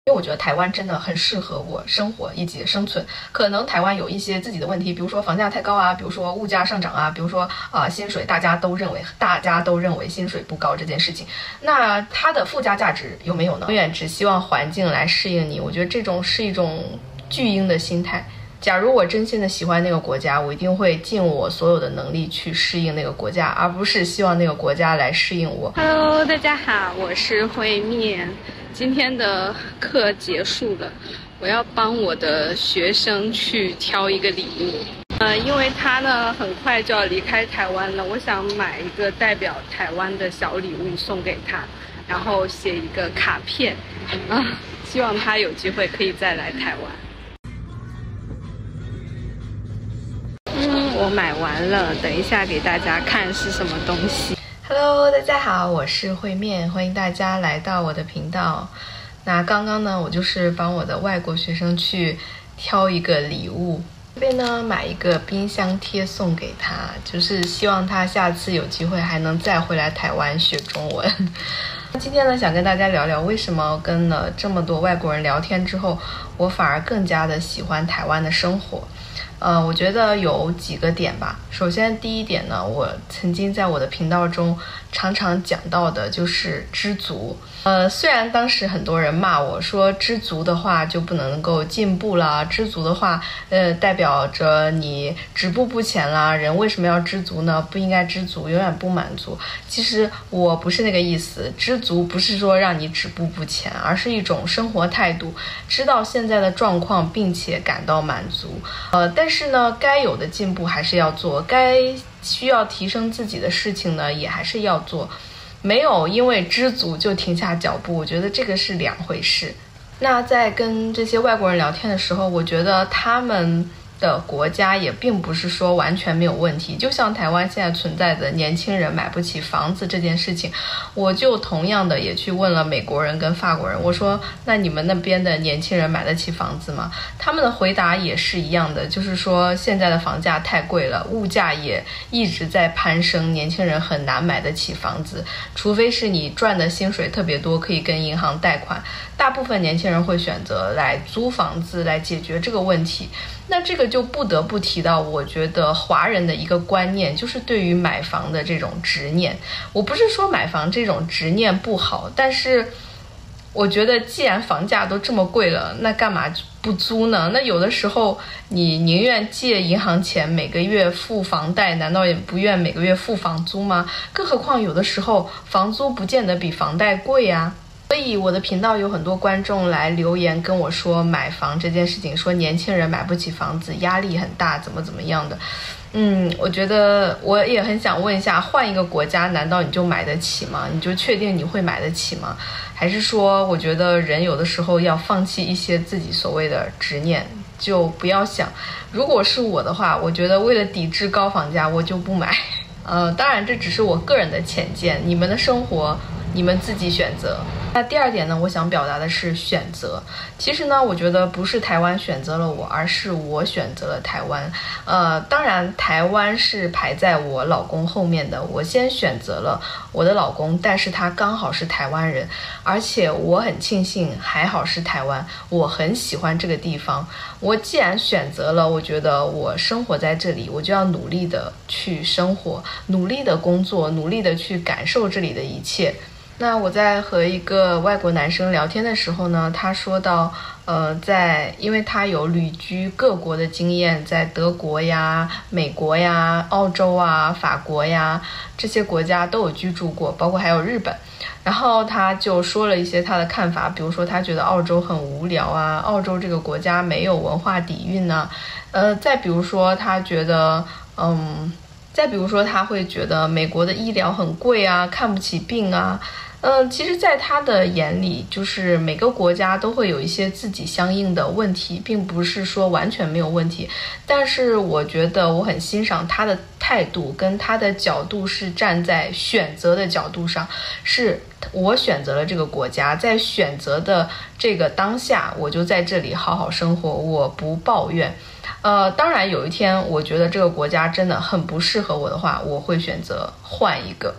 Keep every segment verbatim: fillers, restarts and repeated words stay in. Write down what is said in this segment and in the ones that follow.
因为我觉得台湾真的很适合我生活以及生存。可能台湾有一些自己的问题，比如说房价太高啊，比如说物价上涨啊，比如说啊、呃、薪水大家都认为大家都认为薪水不高这件事情，那它的附加价值有没有呢？永远只希望环境来适应你，我觉得这种是一种巨婴的心态。假如我真心的喜欢那个国家，我一定会尽我所有的能力去适应那个国家，而不是希望那个国家来适应我。 Hello， 大家好，我是慧面。今天的课结束了，我要帮我的学生去挑一个礼物。呃，因为他呢很快就要离开台湾了，我想买一个代表台湾的小礼物送给他，然后写一个卡片，啊，希望他有机会可以再来台湾。嗯，我买完了，等一下给大家看是什么东西。 Hello， 大家好，我是慧面，欢迎大家来到我的频道。那刚刚呢，我就是帮我的外国学生去挑一个礼物，这边呢买一个冰箱贴送给他，就是希望他下次有机会还能再回来台湾学中文。今天呢，想跟大家聊聊为什么跟了这么多外国人聊天之后，我反而更加的喜欢台湾的生活。呃，我觉得有几个点吧。首先，第一点呢，我曾经在我的频道中常常讲到的就是知足。呃，虽然当时很多人骂我说知足的话就不能够进步啦，知足的话，呃，代表着你止步不前啦。人为什么要知足呢？不应该知足，永远不满足。其实我不是那个意思，知足不是说让你止步不前，而是一种生活态度，知道现在的状况，并且感到满足。呃，但是呢，该有的进步还是要做，该需要提升自己的事情呢，也还是要做。没有因为知足就停下脚步，我觉得这个是两回事。那在跟这些外国人聊天的时候，我觉得他们的国家也并不是说完全没有问题，就像台湾现在存在的年轻人买不起房子这件事情，我就同样的也去问了美国人跟法国人，我说那你们那边的年轻人买得起房子吗？他们的回答也是一样的，就是说现在的房价太贵了，物价也一直在攀升，年轻人很难买得起房子，除非是你赚的薪水特别多，可以跟银行贷款，大部分年轻人会选择来租房子来解决这个问题。那这个就不得不提到，我觉得华人的一个观念，就是对于买房的这种执念。我不是说买房这种执念不好，但是我觉得既然房价都这么贵了，那干嘛不租呢？那有的时候你宁愿借银行钱每个月付房贷，难道也不愿每个月付房租吗？更何况有的时候房租不见得比房贷贵啊。所以我的频道有很多观众来留言跟我说买房这件事情，说年轻人买不起房子，压力很大，怎么怎么样的。嗯，我觉得我也很想问一下，换一个国家，难道你就买得起吗？你就确定你会买得起吗？还是说，我觉得人有的时候要放弃一些自己所谓的执念，就不要想。如果是我的话，我觉得为了抵制高房价，我就不买。呃，当然这只是我个人的浅见，你们的生活你们自己选择。那第二点呢，我想表达的是选择。其实呢，我觉得不是台湾选择了我，而是我选择了台湾。呃，当然台湾是排在我老公后面的，我先选择了我的老公，但是他刚好是台湾人，而且我很庆幸还好是台湾，我很喜欢这个地方。我既然选择了，我觉得我生活在这里，我就要努力的去生活，努力的工作，努力的去感受这里的一切。那我在和一个外国男生聊天的时候呢，他说到呃，在因为他有旅居各国的经验，在德国呀、美国呀、澳洲啊、法国呀这些国家都有居住过，包括还有日本。然后他就说了一些他的看法，比如说他觉得澳洲很无聊啊，澳洲这个国家没有文化底蕴呢、啊。呃，再比如说他觉得嗯，再比如说他会觉得美国的医疗很贵啊，看不起病啊。嗯，其实在他的眼里，就是每个国家都会有一些自己相应的问题，并不是说完全没有问题。但是我觉得我很欣赏他的态度，跟他的角度是站在选择的角度上，是我选择了这个国家，在选择的这个当下，我就在这里好好生活，我不抱怨。呃，当然有一天我觉得这个国家真的很不适合我的话，我会选择换一个。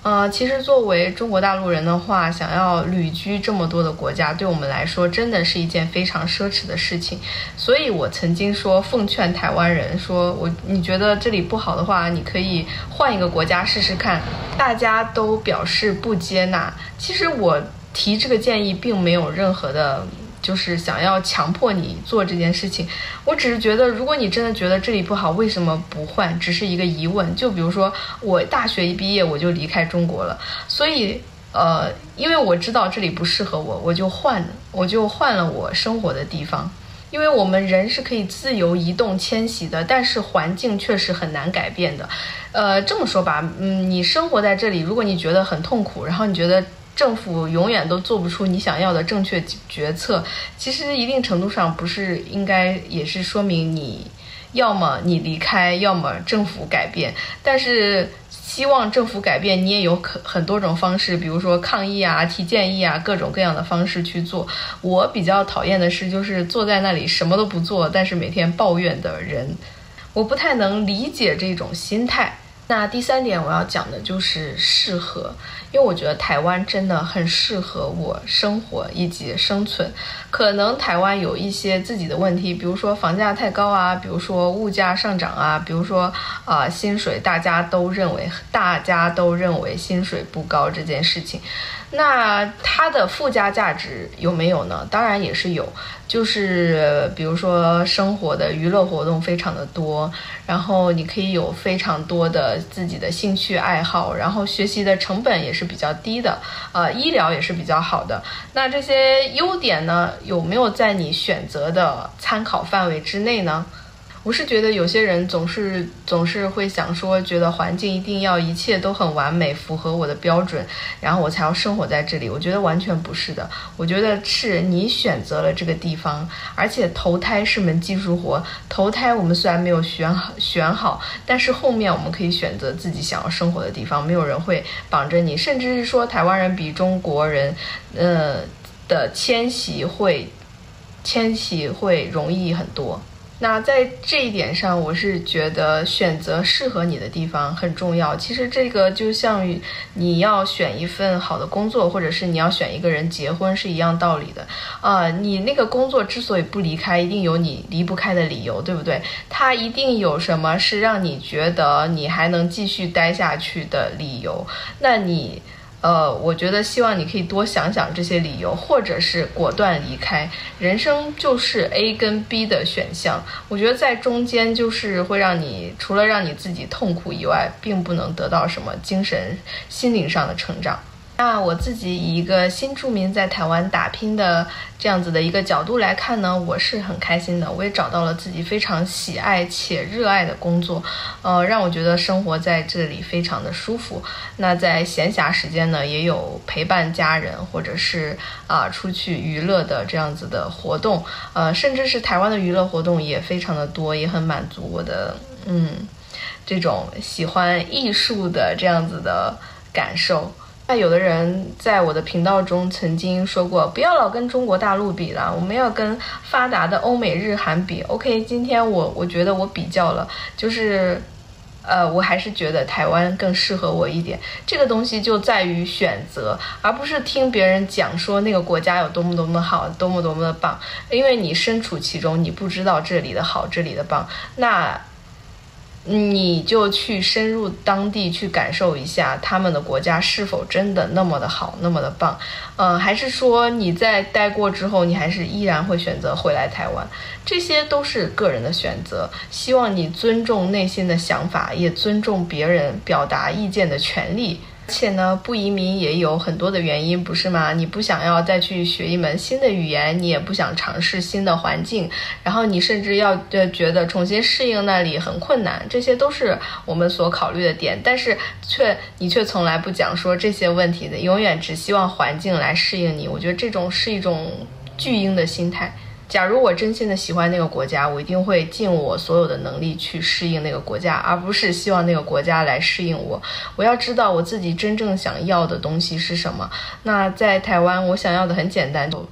呃，其实作为中国大陆人的话，想要旅居这么多的国家，对我们来说真的是一件非常奢侈的事情。所以我曾经说，奉劝台湾人说，我你觉得这里不好的话，你可以换一个国家试试看。大家都表示不接纳。其实我提这个建议并没有任何的就是想要强迫你做这件事情，我只是觉得如果你真的觉得这里不好，为什么不换，只是一个疑问。就比如说我大学一毕业我就离开中国了，所以呃，因为我知道这里不适合我，我就换了我就换了我生活的地方。因为我们人是可以自由移动迁徙的，但是环境确实很难改变的。呃，这么说吧，嗯，你生活在这里，如果你觉得很痛苦，然后你觉得政府永远都做不出你想要的正确决策，其实一定程度上不是应该也是说明你要么你离开，要么政府改变。但是希望政府改变，你也有可很多种方式，比如说抗议啊、提建议啊，各种各样的方式去做。我比较讨厌的是就是坐在那里什么都不做，但是每天抱怨的人，我不太能理解这种心态。那第三点我要讲的就是适合，因为我觉得台湾真的很适合我生活以及生存。可能台湾有一些自己的问题，比如说房价太高啊，比如说物价上涨啊，比如说啊、呃、薪水大家都认为大家都认为薪水不高这件事情。那它的附加价值有没有呢？当然也是有，就是比如说生活的娱乐活动非常的多，然后你可以有非常多的自己的兴趣爱好，然后学习的成本也是比较低的，呃，医疗也是比较好的。那这些优点呢，有没有在你选择的参考范围之内呢？我是觉得有些人总是总是会想说，觉得环境一定要一切都很完美，符合我的标准，然后我才要生活在这里。我觉得完全不是的，我觉得是你选择了这个地方，而且投胎是门技术活。投胎我们虽然没有选好选好，但是后面我们可以选择自己想要生活的地方，没有人会绑着你。甚至是说台湾人比中国人呃的迁徙会迁徙会容易很多。那在这一点上，我是觉得选择适合你的地方很重要。其实这个就像于你要选一份好的工作，或者是你要选一个人结婚是一样道理的。啊、呃，你那个工作之所以不离开，一定有你离不开的理由，对不对？它一定有什么是让你觉得你还能继续待下去的理由。那你呃，我觉得希望你可以多想想这些理由，或者是果断离开。人生就是 A 跟 B 的选项，我觉得在中间就是会让你除了让你自己痛苦以外，并不能得到什么精神心灵上的成长。那我自己以一个新住民在台湾打拼的这样子的一个角度来看呢，我是很开心的。我也找到了自己非常喜爱且热爱的工作，呃，让我觉得生活在这里非常的舒服。那在闲暇时间呢，也有陪伴家人或者是啊、呃、出去娱乐的这样子的活动，呃，甚至是台湾的娱乐活动也非常的多，也很满足我的嗯这种喜欢艺术的这样子的感受。那有的人在我的频道中曾经说过，不要老跟中国大陆比了，我们要跟发达的欧美日韩比。 OK， 今天我我觉得我比较了，就是呃，我还是觉得台湾更适合我一点。这个东西就在于选择，而不是听别人讲说那个国家有多么多么好，多么多么的棒，因为你身处其中，你不知道这里的好，这里的棒，那你就去深入当地去感受一下他们的国家是否真的那么的好，那么的棒。呃，还是说你在待过之后，你还是依然会选择回来台湾，这些都是个人的选择。希望你尊重内心的想法，也尊重别人表达意见的权利。而且呢，不移民也有很多的原因，不是吗？你不想要再去学一门新的语言，你也不想尝试新的环境，然后你甚至要呃觉得重新适应那里很困难，这些都是我们所考虑的点。但是却你却从来不讲说这些问题的，永远只希望环境来适应你。我觉得这种是一种巨婴的心态。假如我真心的喜欢那个国家，我一定会尽我所有的能力去适应那个国家，而不是希望那个国家来适应我。我要知道我自己真正想要的东西是什么。那在台湾，我想要的很简单，就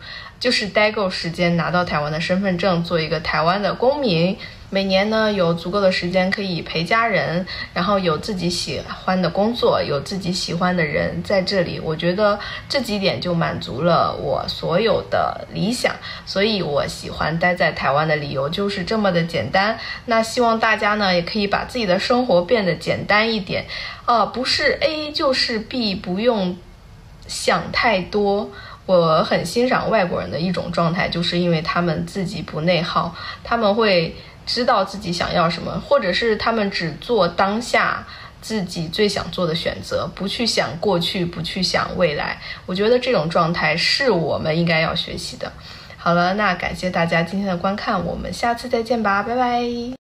就是待够时间拿到台湾的身份证，做一个台湾的公民。每年呢有足够的时间可以陪家人，然后有自己喜欢的工作，有自己喜欢的人在这里，我觉得这几点就满足了我所有的理想，所以我喜欢待在台湾的理由就是这么的简单。那希望大家呢也可以把自己的生活变得简单一点，呃，不是 A 就是 B， 不用想太多。我很欣赏外国人的一种状态，就是因为他们自己不内耗，他们会知道自己想要什么，或者是他们只做当下自己最想做的选择，不去想过去，不去想未来。我觉得这种状态是我们应该要学习的。好了，那感谢大家今天的观看，我们下次再见吧，拜拜。